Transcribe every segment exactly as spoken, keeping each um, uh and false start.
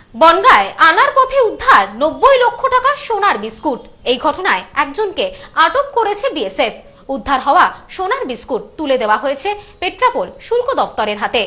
বনগাঁয় আনার পথে উদ্ধার নব্বই লক্ষ টাকা সোনার বিস্কুট। এই ঘটনায় একজনকে আটক করেছে বিএসএফ। উদ্ধার হওয়া সোনার বিস্কুট তুলে দেওয়া হয়েছে পেট্রাপোল শুল্ক দফতরের হাতে।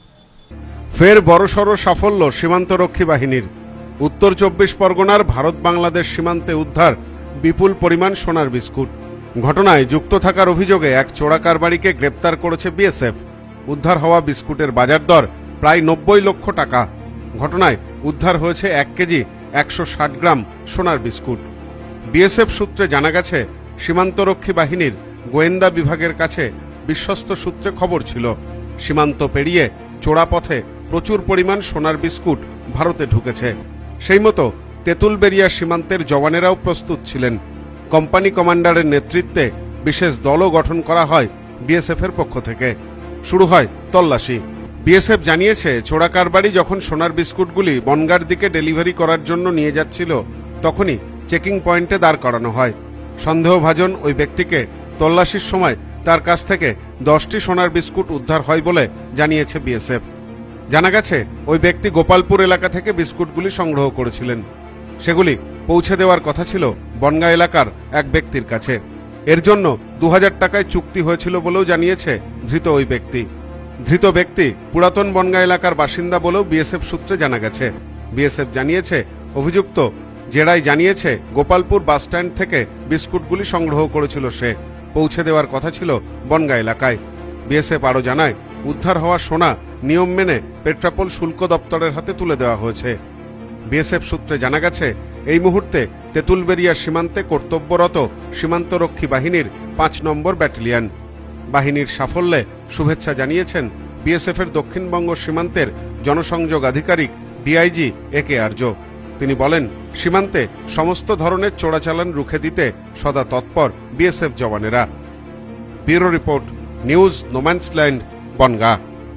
ফের বড়সড় সাফল্য সীমান্তরক্ষী বাহিনীর। উত্তর চব্বিশ পরগনার ভারত বাংলাদেশ সীমান্তে উদ্ধার বিপুল পরিমাণ সোনার বিস্কুট। ঘটনায় যুক্ত থাকার অভিযোগে এক চোরা কারবারিকে গ্রেপ্তার করেছে বিএসএফ। উদ্ধার হওয়া বিস্কুটের বাজার দর প্রায় নব্বই লক্ষ টাকা। ঘটনায় উদ্ধার হয়েছে এক কেজি একশো ষাট গ্রাম সোনার বিস্কুট। বিএসএফ সূত্রে জানা গেছে, সীমান্তরক্ষী বাহিনীর গোয়েন্দা বিভাগের কাছে বিশ্বস্ত সূত্রে খবর ছিল, সীমান্ত পেরিয়ে চোরা পথে প্রচুর পরিমাণ সোনার বিস্কুট ভারতে ঢুকেছে। সেই মতো তেঁতুলবেড়িয়া সীমান্তের জওয়ানেরাও প্রস্তুত ছিলেন। কোম্পানি কমান্ডারের নেতৃত্বে বিশেষ দলও গঠন করা হয় বিএসএফ এর পক্ষ থেকে। শুরু হয় তল্লাশি। বিএসএফ জানিয়েছে, চোরা কারবারি যখন সোনার বিস্কুটগুলি বনগাঁর দিকে ডেলিভারি করার জন্য নিয়ে যাচ্ছিল, তখনই চেকিং পয়েন্টে দাঁড় করানো হয়। সন্দেহভাজন ওই ব্যক্তিকে তল্লাশির সময় তার কাছ থেকে দশটি সোনার বিস্কুট উদ্ধার হয় বলে জানিয়েছে বিএসএফ। জানা গেছে, ওই ব্যক্তি গোপালপুর এলাকা থেকে বিস্কুটগুলি সংগ্রহ করেছিলেন। সেগুলি পৌঁছে দেওয়ার কথা ছিল বনগাঁ এলাকার এক ব্যক্তির কাছে। এর জন্য দু হাজার টাকায় চুক্তি হয়েছিল বলেও জানিয়েছে ধৃত ওই ব্যক্তি। ধৃত ব্যক্তি পুরাতন বনগাঁ এলাকার বাসিন্দা বলেও বিএসএফ সূত্রে জানা গেছে। বিএসএফ জানিয়েছে, অভিযুক্ত জেরাই জানিয়েছে গোপালপুর বাসস্ট্যান্ড থেকে বিস্কুটগুলি সংগ্রহ করেছিল সে। পৌঁছে দেওয়ার কথা ছিল বনগাঁ এলাকায়। বিএসএফ আরও জানায়, উদ্ধার হওয়া সোনা নিয়ম মেনে পেট্রাপোল শুল্ক দপ্তরের হাতে তুলে দেওয়া হয়েছে। বিএসএফ সূত্রে জানা গেছে, এই মুহূর্তে তেঁতুলবেড়িয়া সীমান্তে কর্তব্যরত সীমান্তরক্ষী বাহিনীর পাঁচ নম্বর ব্যাটালিয়ন। বাহিনীর সাফল্যে শুভেচ্ছা জানিয়েছেন বিএসএফ এর দক্ষিণবঙ্গ সীমান্তের জনসংযোগ আধিকারিক ডিআইজি এ কে আর্য। তিনি বলেন, সীমান্তে সমস্ত ধরনের চোরাচালান রুখে দিতে সদা তৎপর বিএসএফ জওয়ানেরা। Bureau report, news no man's land, Bongaon.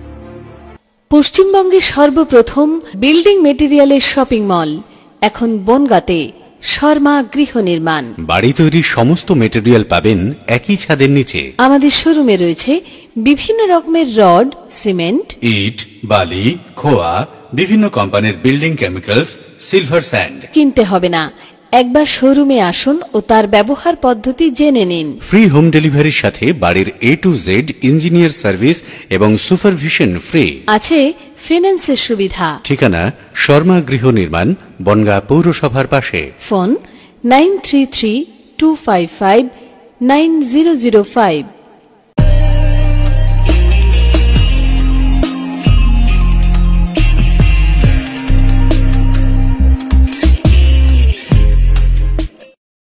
পশ্চিমবঙ্গের সর্বপ্রথম বিল্ডিং মেটেরিয়ালের শপিং মল এখন বনগাঁতে। শর্মা গৃহ নির্মাণ। বাড়ি তৈরির সমস্ত মেটেরিয়াল পাবেন একই ছাদের নিচে। আমাদের শোরুমে রয়েছে বিভিন্ন রকমের রড, সিমেন্ট, ইট, বালি, খোয়া, বিভিন্ন কোম্পানির বিল্ডিং কেমিক্যালস, সিলভার স্যান্ড। কিনতে হবে না, একবার শোরুমে আসুন ও তার ব্যবহার পদ্ধতি জেনে নিন। ফ্রি হোম ডেলিভারির সাথে বাড়ির A to Z engineer service এবং সুপারভিশন ফ্রি। আছে ফিন্যান্সের সুবিধা। ঠিকানা শর্মা গৃহ নির্মাণ, বনগাঁ পৌরসভার পাশে। Phone nine three three two five five nine zero zero five.